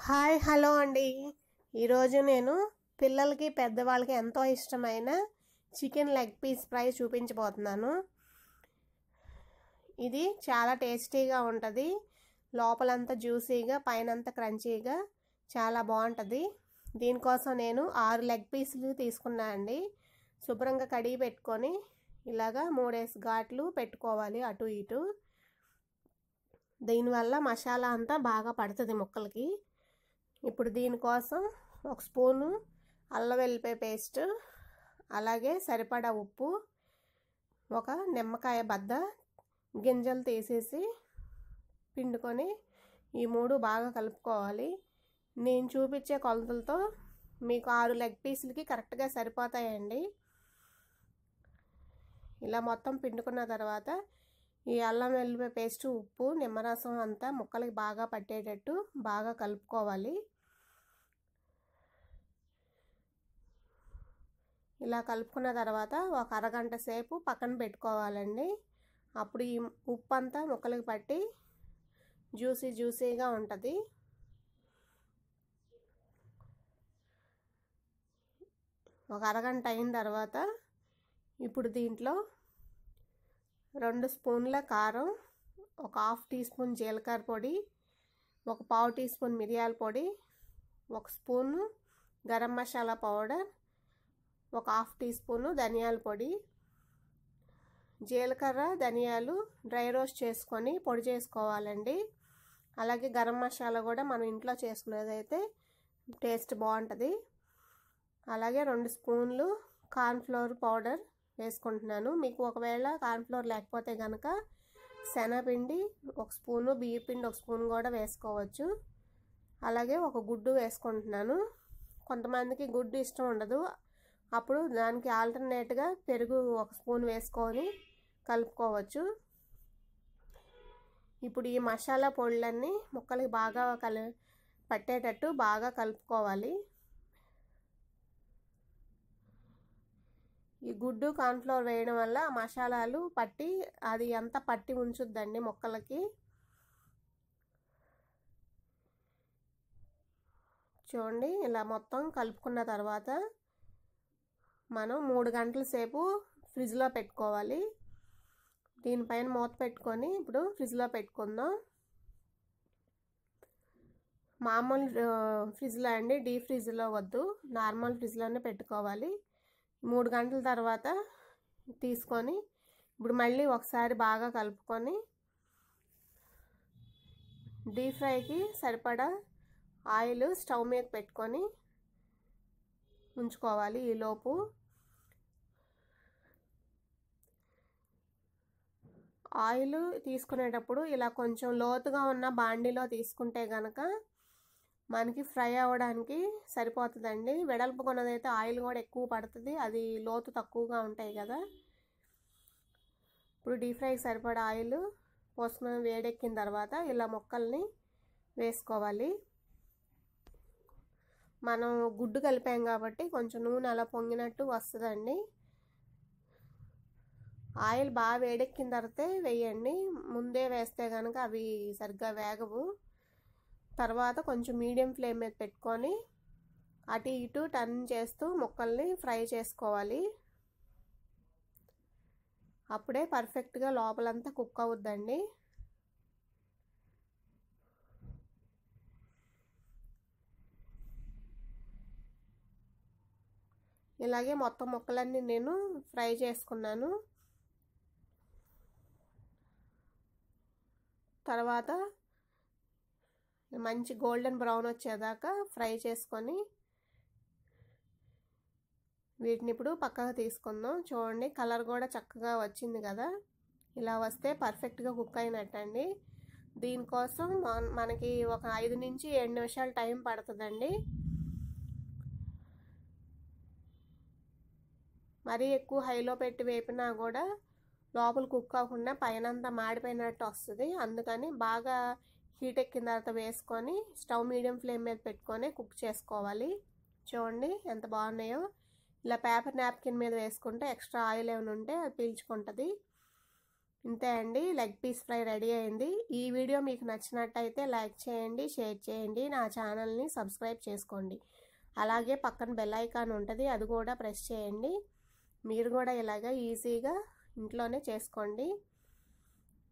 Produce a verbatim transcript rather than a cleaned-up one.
Hi hello అండి. ఈరోజు నేను పిల్లలకి పెద్దవాళ్ళకి ఎంతో ఇష్టమైన చికెన్ లెగ్ పీస్ ఫ్రై చూపించబోతున్నాను. ఇది చాలా టేస్టీగా ఉంటుంది. లోపలంతా జ్యూసీగా పైనంతా క్రంచీగా చాలా బాగుంటుంది. దీనికోసం నేను ఆరు లెగ్ పీసులు తీసుకున్నా అండి. శుభ్రంగా కడిగి పెట్టుకొని ఇలాగా మూడేసి ఘాట్లు పెట్టుకోవాలి అటు ఇటు. దీనివల్ల మసాలా అంతా బాగా పడుతుంది ముక్కలకి. ఇప్పుడు దీనికోసం ఒక స్పూను అల్లం వెల్లిపాయ పేస్ట్, అలాగే సరిపడా ఉప్పు, ఒక నిమ్మకాయ బద్ద గింజలు తీసేసి పిండుకొని ఈ మూడు బాగా కలుపుకోవాలి. నేను చూపించే కొలతలతో మీకు ఆరు లెగ్ పీసులకి కరెక్ట్గా సరిపోతాయండి. ఇలా మొత్తం పిండుకున్న తర్వాత ఈ అల్లం వెల్లిపాయ పేస్ట్, ఉప్పు, నిమ్మరసం అంతా ముక్కలకి బాగా పట్టేటట్టు బాగా కలుపుకోవాలి. ఇలా కలుపుకున్న తర్వాత ఒక అరగంట సేపు పక్కన పెట్టుకోవాలండి. అప్పుడు ఈ ఉప్పు అంతా ముక్కలకి పట్టి జ్యూసీ జ్యూసీగా ఉంటుంది. ఒక అరగంట అయిన తర్వాత ఇప్పుడు దీంట్లో రెండు స్పూన్ల కారం, ఒక హాఫ్ టీ స్పూన్ జీలకర్ర పొడి, ఒక పావు టీ స్పూన్ మిరియాల పొడి, ఒక స్పూను గరం మసాలా పౌడర్, ఒక హాఫ్ టీ స్పూను ధనియాల పొడి. జీలకర్ర ధనియాలు డ్రై రోస్ట్ చేసుకొని పొడి చేసుకోవాలండి. అలాగే గరం మసాలా కూడా మనం ఇంట్లో చేసుకునేదైతే టేస్ట్ బాగుంటుంది. అలాగే రెండు స్పూన్లు కార్న్ఫ్లోర్ పౌడర్ వేసుకుంటున్నాను. మీకు ఒకవేళ కార్న్ఫ్లోర్ లేకపోతే కనుక శనగపిండి ఒక స్పూను, బియ్యపిండి ఒక స్పూన్ కూడా వేసుకోవచ్చు. అలాగే ఒక గుడ్డు వేసుకుంటున్నాను. కొంతమందికి గుడ్డు ఇష్టం ఉండదు, అప్పుడు దానికి ఆల్టర్నేట్గా పెరుగు ఒక స్పూన్ వేసుకొని కలుపుకోవచ్చు. ఇప్పుడు ఈ మసాలా పొడులన్నీ ముక్కలకి బాగా కలి పట్టేటట్టు బాగా కలుపుకోవాలి. ఈ గుడ్డు కార్న్ఫ్లోర్ వేయడం వల్ల మసాలాలు పట్టి అది అంతా పట్టి ఉంచుద్దండి ముక్కలకి. చూడండి, ఇలా మొత్తం కలుపుకున్న తర్వాత మనం మూడు గంటల సేపు ఫ్రిడ్జ్లో పెట్టుకోవాలి. దీనిపైన మూత పెట్టుకొని ఇప్పుడు ఫ్రిడ్జ్లో పెట్టుకుందాం. మామూలు ఫ్రిడ్జ్లో అండి, డీప్ ఫ్రిడ్జ్లో వద్దు, నార్మల్ ఫ్రిడ్జ్లోనే పెట్టుకోవాలి. మూడు గంటల తర్వాత తీసుకొని ఇప్పుడు మళ్ళీ ఒకసారి బాగా కలుపుకొని డీప్ ఫ్రైకి సరిపడా ఆయిల్ స్టవ్ మీద పెట్టుకొని ఉంచుకోవాలి. ఈలోపు ఆయిల్ తీసుకునేటప్పుడు ఇలా కొంచెం లోతుగా ఉన్న బాండీలో తీసుకుంటే కనుక మనకి ఫ్రై అవ్వడానికి సరిపోతుందండి. వెడల్పు కొన్నదైతే ఆయిల్ కూడా ఎక్కువ పడుతుంది, అది లోతు తక్కువగా ఉంటాయి కదా. ఇప్పుడు డీప్ ఫ్రైకి సరిపడా ఆయిల్ పోసుకొని వేడెక్కిన తర్వాత ఇలా ముక్కల్ని వేసుకోవాలి. మనం గుడ్డు కలిపాం కాబట్టి కొంచెం నూనె అలా పొంగినట్టు వస్తుందండి. ఆయిల్ బాగా వేడెక్కిన తర్వాతే వేయండి. ముందే వేస్తే కనుక అవి సరిగ్గా వేగవు. తర్వాత కొంచెం మీడియం ఫ్లేమ్ మీద పెట్టుకొని అటు ఇటు టర్న్ చేస్తూ ముక్కల్ని ఫ్రై చేసుకోవాలి. అప్పుడే పర్ఫెక్ట్గా లోపలంతా కుక్ అవుద్దండి. ఇలాగే మొత్తం ముక్కలన్నీ నేను ఫ్రై చేసుకున్నాను. తర్వాత మంచి గోల్డెన్ బ్రౌన్ వచ్చేదాకా ఫ్రై చేసుకొని వీటిని ఇప్పుడు పక్కకు తీసుకుందాం. చూడండి, కలర్ కూడా చక్కగా వచ్చింది కదా. ఇలా వస్తే పర్ఫెక్ట్గా కుక్ అయినట్టండి. దీనికోసం మనకి ఒక ఐదు నుంచి ఏడు నిమిషాలు టైం పడుతుందండి. మరీ ఎక్కువ హైలో పెట్టి వేపినా కూడా లోపల కుక్ అవ్వకుండా పైన అంతా మాడిపోయినట్టు వస్తుంది. అందుకని బాగా హీట్ ఎక్కిన తర్వాత వేసుకొని స్టవ్ మీడియం ఫ్లేమ్ మీద పెట్టుకొని కుక్ చేసుకోవాలి. చూడండి ఎంత బాగున్నాయో. ఇలా పేపర్ నాప్కిన్ మీద వేసుకుంటే ఎక్స్ట్రా ఆయిల్ ఏమైనా ఉంటే అది పీల్చుకుంటుంది. ఇంతే అండి, లెగ్ పీస్ ఫ్రై రెడీ అయింది. ఈ వీడియో మీకు నచ్చినట్టయితే లైక్ చేయండి, షేర్ చేయండి, నా ఛానల్ని సబ్స్క్రైబ్ చేసుకోండి. అలాగే పక్కన బెల్ ఐకాన్ ఉంటుంది, అది కూడా ప్రెస్ చేయండి. మీరు కూడా ఇలాగ ఈజీగా ఇంట్లోనే చేసుకోండి.